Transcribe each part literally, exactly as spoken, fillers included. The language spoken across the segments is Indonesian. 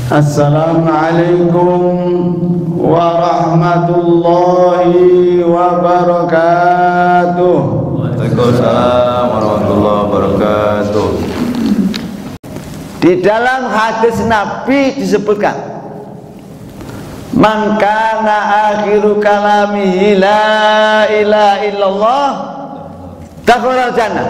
Assalamualaikum warahmatullahi wabarakatuh. Waalaikumsalam warahmatullahi wabarakatuh. Di dalam hadis Nabi disebutkan, man kana akhiru kalamihi la ilaha illallah dakhala jannah.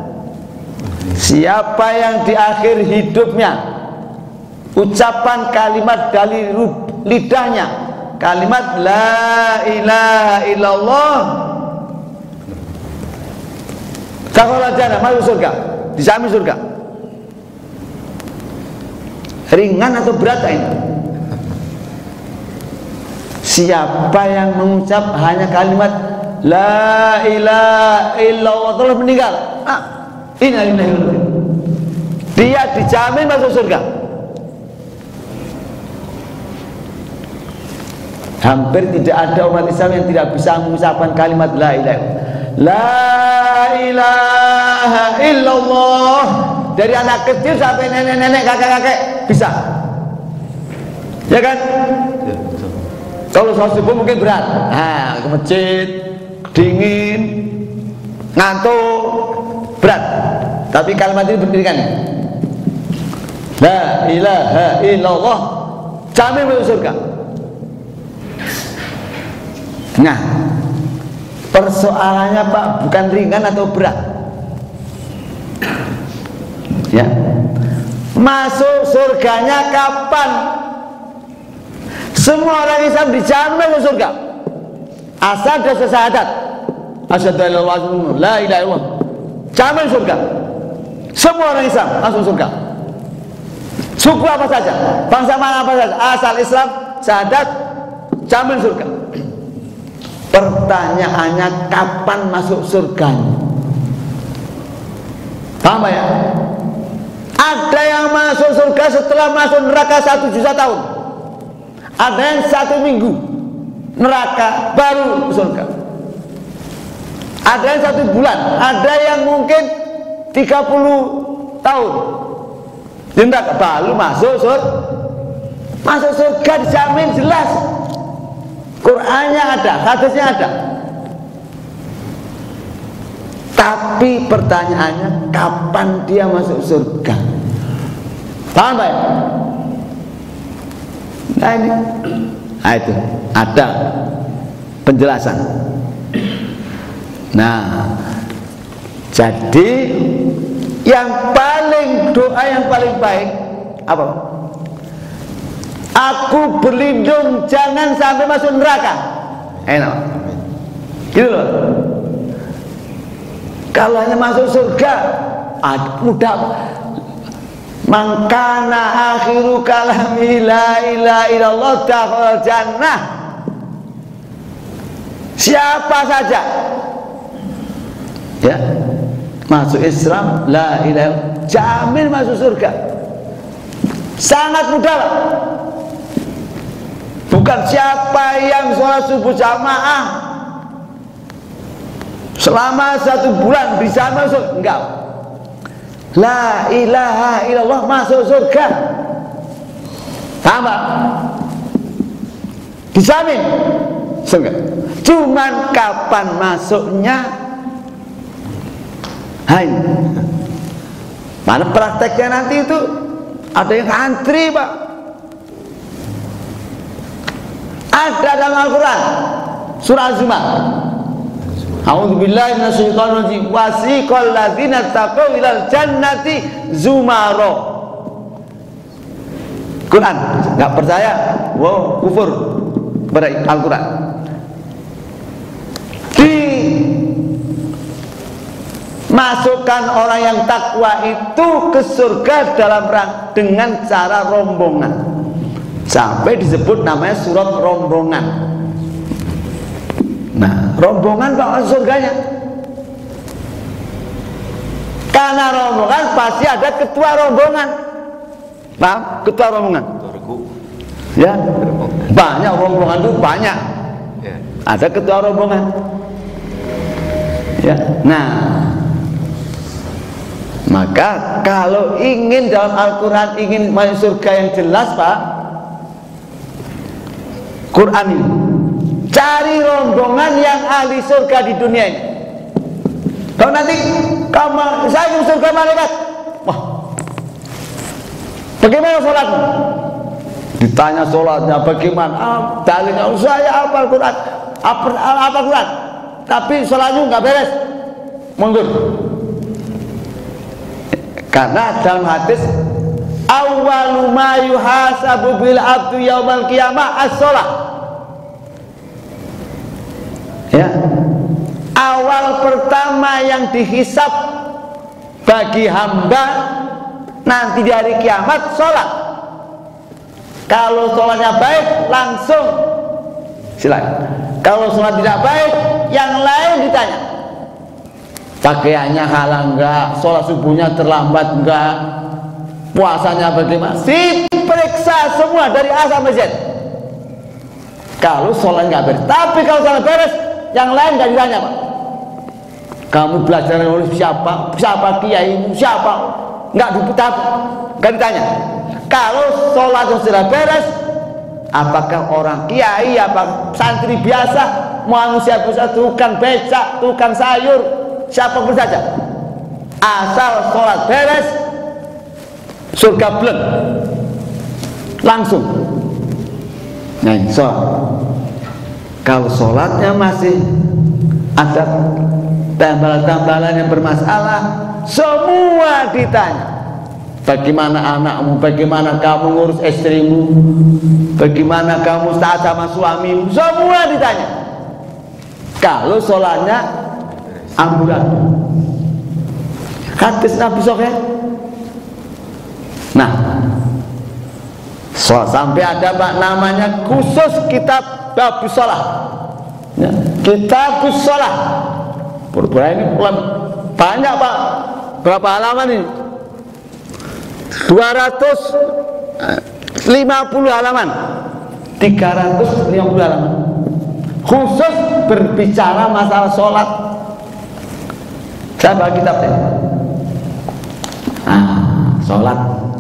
Siapa yang di akhir hidupnya ucapan kalimat dari lidahnya kalimat la ilaha illallah dakhala jannah, masuk surga, dijamin surga. Ringan atau berat ini? Siapa yang mengucap hanya kalimat la ilaha illallah telah meninggal, ah, innalillahi, dia dijamin masuk surga. Hampir tidak ada umat Islam yang tidak bisa mengucapkan kalimat la ilaha la ilaha illallah, dari anak kecil sampai nenek-nenek, kakek-kakek bisa, ya kan? Ya, kalau sholat subuh mungkin berat, nah, ke masjid dingin, ngantuk, berat. Tapi kalimat ini berdirikan, la ilaha illallah, jamin masuk surga. Nah, persoalannya Pak bukan ringan atau berat, ya. Masuk surganya kapan? Semua orang Islam dijamin masuk surga asal dia syahadat asyhadu an la ilaha illallah, jamin surga. Semua orang Islam masuk surga, suku apa saja, bangsa mana apa saja, asal Islam syahadat, jamin surga. Pertanyaannya kapan masuk surganya? Paham ya? Ada yang masuk surga setelah masuk neraka satu juta tahun, ada yang satu minggu neraka baru surga, ada yang satu bulan, ada yang mungkin tiga puluh tahun di neraka baru masuk surga. Masuk surga dijamin jelas. Qur'annya ada, hadisnya ada. Tapi pertanyaannya kapan dia masuk surga? Paham Pak? Nah ini, nah itu ada penjelasan. Nah, jadi yang paling, doa yang paling baik apa? Aku berlindung jangan sampai masuk neraka. Enak, gitu loh. Kalau hanya masuk surga, ah, mudah. Mangkana akhiru kalami la ilaha illallah dakhala jannah. Siapa saja, ya, masuk Islam la ilaha, jamin masuk surga. Sangat mudah Pak. Bukan siapa yang sholat subuh jamaah selama satu bulan bisa masuk, enggak. La ilaha illallah masuk surga, sama, dijamin surga. Cuman kapan masuknya? Hai, mana prakteknya nanti itu? Ada yang antri Pak. Ada dalam Al-Quran surah Az-Zumar, a'udzubillahi minasyaitonir rajim, wasiqal ladzina taqaw ilal jannati zumara. Quran, nggak percaya, wow, kufur pada Al-Quran. Dimasukkan orang yang takwa itu ke surga dalam rang dengan cara rombongan. Sampai disebut namanya surat rombongan. Nah, rombongan Pak surganya. Karena rombongan pasti ada ketua rombongan. Paham? Ketua rombongan. Ya, banyak rombongan itu banyak. Ada ketua rombongan. Ya, nah, Maka kalau ingin dalam Al-Quran ingin masuk surga yang jelas Pak, Quran ini cari rombongan yang ahli surga di dunia ini. Kalau nanti kamu saya ke surga malaikat, wah, bagaimana sholatmu? Ditanya sholatnya bagaimana? Ah, dalilnya saya hafal Quran, hafal Quran, tapi sholatnya nggak beres, mundur. Karena dalam hadis awwalu ma yuhasabu bil abdu yaumal qiyamah as-shalah. Ya. Awal pertama yang dihisab bagi hamba nanti di hari kiamat sholat. Kalau sholatnya baik langsung silakan. Kalau sholat tidak baik yang lain ditanya. Pakaiannya halal enggak, sholat subuhnya terlambat enggak, puasanya bagaimana, diperiksa semua dari A sampai Z. Kalau sholat enggak beres, tapi kalau sholat beres, yang lain enggak ditanya Pak. Kamu belajar oleh siapa, siapa kiaimu, siapa, enggak diputar, enggak ditanya. Kalau sholat sudah beres, apakah orang kiai, apa santri biasa, manusia biasa, tukang becak, tukang sayur, siapapun saja, asal sholat beres surga belum langsung. Nah, sholat. Kalau sholatnya masih ada tambalan-tambalan yang bermasalah, semua ditanya. Bagaimana anakmu, bagaimana kamu ngurus istrimu, bagaimana kamu taat sama suamimu, semua ditanya. Kalau sholatnya ambulan, hadis Nabi Sofyan. Nah, so, sampai ada Pak namanya khusus kitab Babus Shalah, ya, kitab Babus Shalah. Pura-pura ini banyak Pak, berapa halaman ini? dua ratus lima puluh halaman, tiga ratus lima puluh halaman, khusus berbicara masalah sholat. Saya bawa kitabnya. Ah, sholat.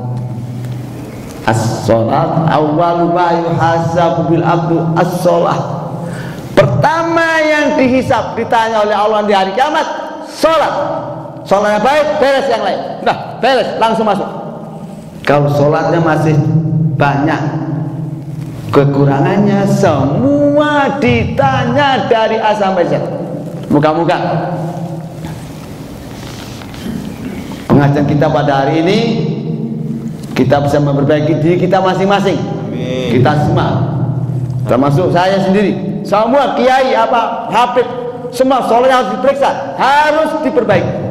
As-sholat awwalu ma yuhasabu bil abdu as-sholat. Pertama yang dihisab, ditanya oleh Allah di hari kiamat, sholat. Sholatnya baik, beres yang lain. Nah, beres, langsung masuk. Kalau sholatnya masih banyak kekurangannya, semua ditanya dari A sampai Z. Muka-muka pengajian kita pada hari ini kita bisa memperbaiki diri kita masing-masing. Kita semua, termasuk saya sendiri, semua kiai apa habib, semua sholatnya harus diperiksa, harus diperbaiki.